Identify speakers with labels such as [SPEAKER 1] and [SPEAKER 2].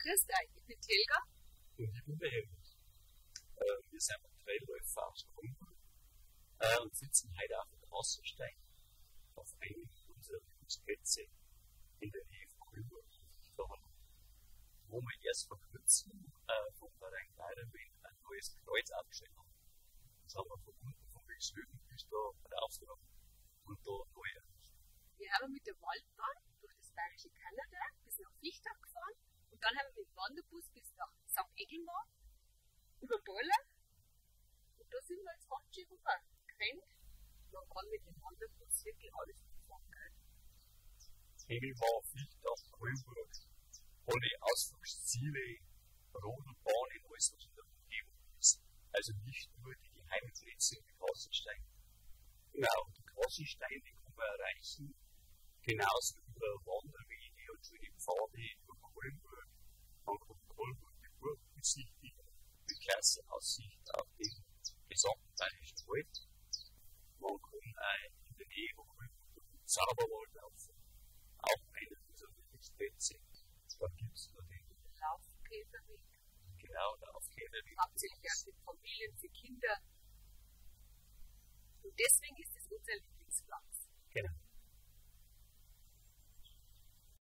[SPEAKER 1] Grüß dich, ich bin Helga.
[SPEAKER 2] Und ich bin der Helmut. Wir sind Trailläufer aus Kulmbach und sitzen heute auf dem Wasserstein auf einem unserer Lieblingsplätze in der Nähe von Kulmbach, wo wir erst vor kurzem vom Verein Geiderwind ein neues Kreuz aufgestellt haben. Das haben wir verbunden von Wilslöwen bis da raufgenommen und da neu errichtet.
[SPEAKER 1] Wir haben mit der Waldbahn durch das bayerische Kanada bis nach Fichtach gefahren und dann haben wir mit dem Wanderbus bis nach St. Egelmar über Bolle und da sind wir jetzt ganz schön rübergerannt. Man kann mit dem Wanderbus wirklich alles mitfahren.
[SPEAKER 2] Egelmar, Fichtach, Kulmbach, alle Ausflugsziele, Rodelbahnen, alles was in der Umgebung ist. Also nicht nur die geheimen Plätze wie Kassenstein. Genau, die Kassensteine kann man erreichen, genauso über Wanderwege und schöne Pfade über Kulmbach. Man kann Kulmbach die Burg besichtigen, die klasse Aussicht auf den gesamten bayerischen Wald. Man kann in der Nähe von Kulmbach durch den Zauberwald laufen, auch einer unserer Lieblingsplätze. Da gibt es noch den
[SPEAKER 1] Laufkäferweg.
[SPEAKER 2] Genau, der Laufkäferweg.
[SPEAKER 1] Hauptsächlich auch für Familien, für Kinder. Und deswegen